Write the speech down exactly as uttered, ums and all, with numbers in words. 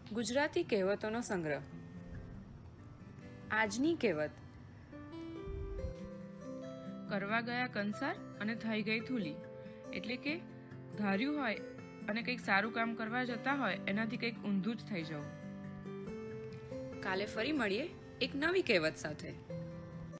ગુજરાતી કહેવતોનો સંગ્રહ. આજની કહેવત: કરવા ગયા કંસાર અને થઈ ગઈ થૂલી. એટલે કે ધાર્યું હોય અને કંઈક સારું કામ કરવા જતા હોય એનાથી કંઈક ઊંધું જ થઈ જવું. કાલે ફરી મળીએ એક નવી કહેવત સાથે.